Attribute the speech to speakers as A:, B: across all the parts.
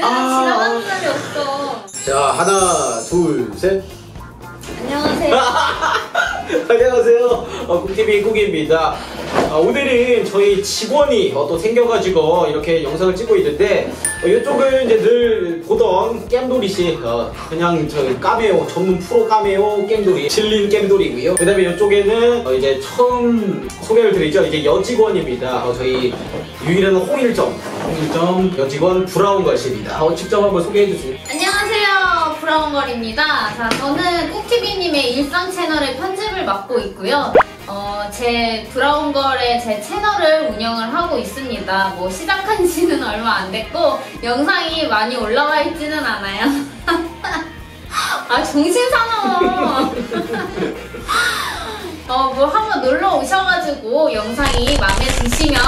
A: 지나가는 날이 없어.
B: 자, 하나, 둘, 셋.
A: 안녕하세요.
B: 안녕하세요. 꾹TV 꾹입니다. 오늘은 저희 직원이 또 생겨가지고 이렇게 영상을 찍고 있는데 이쪽은 이제 늘 보던 겜돌이씨 그냥 저 까메오 전문 프로 까메오 겜돌이 질린 겜돌이고요. 그 다음에 이쪽에는 이제 처음 소개를 드리죠. 이제 여직원입니다. 저희 유일한 홍일점 여직원 브라운걸씨입니다. 직접 한번 소개해주세요.
A: 안녕하세요. 브라운걸입니다. 자, 저는 꾹TV님의 일상 채널의 편집을 맡고 있고요. 제 브라운걸의 제 채널을 운영을 하고 있습니다. 뭐 시작한 지는 얼마 안 됐고 영상이 많이 올라와 있지는 않아요. 아, 정신 사나워. 뭐 한번 놀러 오셔가지고 영상이 마음에 드시면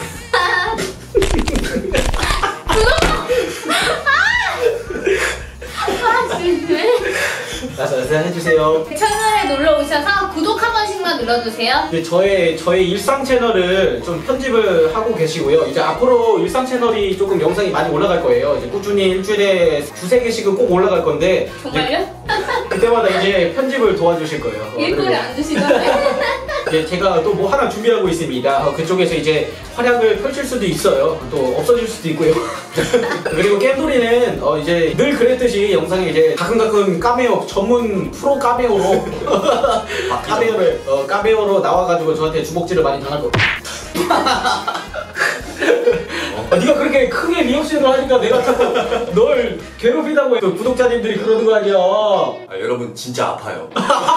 B: 해주세요.
A: 채널에 놀러 오셔서 구독 한 번씩만 눌러주세요.
B: 저의 일상 채널을 좀 편집을 하고 계시고요. 이제 앞으로 일상 채널이 조금 영상이 많이 올라갈 거예요. 이제 꾸준히 일주일에 두세 개씩은 꼭 올라갈 건데.
A: 정말요?
B: 그때마다 이제 편집을 도와주실 거예요.
A: 일거리 안 주시나요?
B: 제가 또 뭐 하나 준비하고 있습니다. 그쪽에서 이제 활약을 펼칠 수도 있어요. 또 없어질 수도 있고요. 그리고 겜돌이는 이제 늘 그랬듯이 영상에 이제 가끔가끔 까메오 전문 프로 까메오로 까메오로 나와가지고 저한테 주먹질을 많이 당할 거. 네가 그렇게 크게 리액션을 하니까 내가 자꾸 널 괴롭히다고 해. 구독자님들이 그러는 거 아니야.
C: 여러분 진짜 아파요.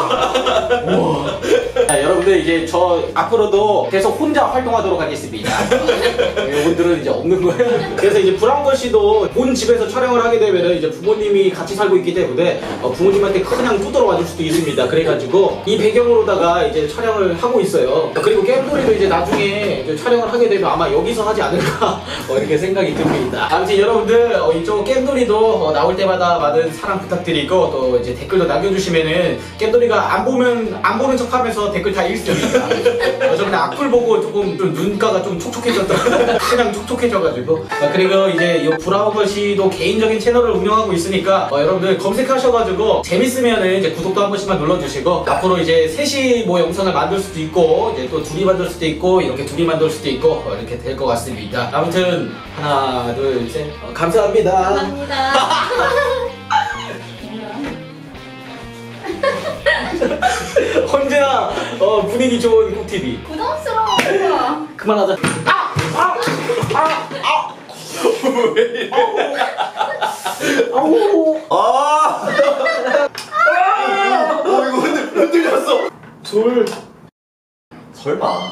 B: 여러분들 이제 저 앞으로도 계속 혼자 활동하도록 하겠습니다. 여러분들은 이제 없는 거예요. 그래서 이제 브라운걸씨도 본 집에서 촬영을 하게 되면은 이제 부모님이 같이 살고 있기 때문에 부모님한테 그냥 두드러 맞을 수도 있습니다. 그래가지고 이 배경으로다가 이제 촬영을 하고 있어요. 그리고 겜돌이도 이제 나중에 이제 촬영을 하게 되면 아마 여기서 하지 않을까 이렇게 생각이 듭니다. 아무튼 여러분들 이쪽 겜돌이도 나올 때마다 많은 사랑 부탁드리고 또 이제 댓글도 남겨주시면은 겜돌이가 안 보는 척하면서 댓글 다 읽습니다. 저 그냥 악플 보고 조금 좀 눈가가 좀 촉촉해졌다. 그냥 촉촉해져가지고. 그리고 이제 이 브라운걸씨도 개인적인 채널을 운영하고 있으니까 여러분들 검색하셔가지고 재밌으면은 이제 구독도 한 번씩만 눌러주시고 앞으로 이제 셋이 뭐 영상을 만들 수도 있고 이제 또 둘이 만들 수도 있고 이렇게 둘이 만들 수도 있고 이렇게 될 것 같습니다. 아무튼 하나 둘 셋 감사합니다.
A: 감사합니다.
B: 언제나 분위기 좋은 꾹TV.
A: 부담스러워.
B: 그만하자. 왜 이래? 아우.
C: 이거 흔들렸어.
B: 둘.
C: 설마.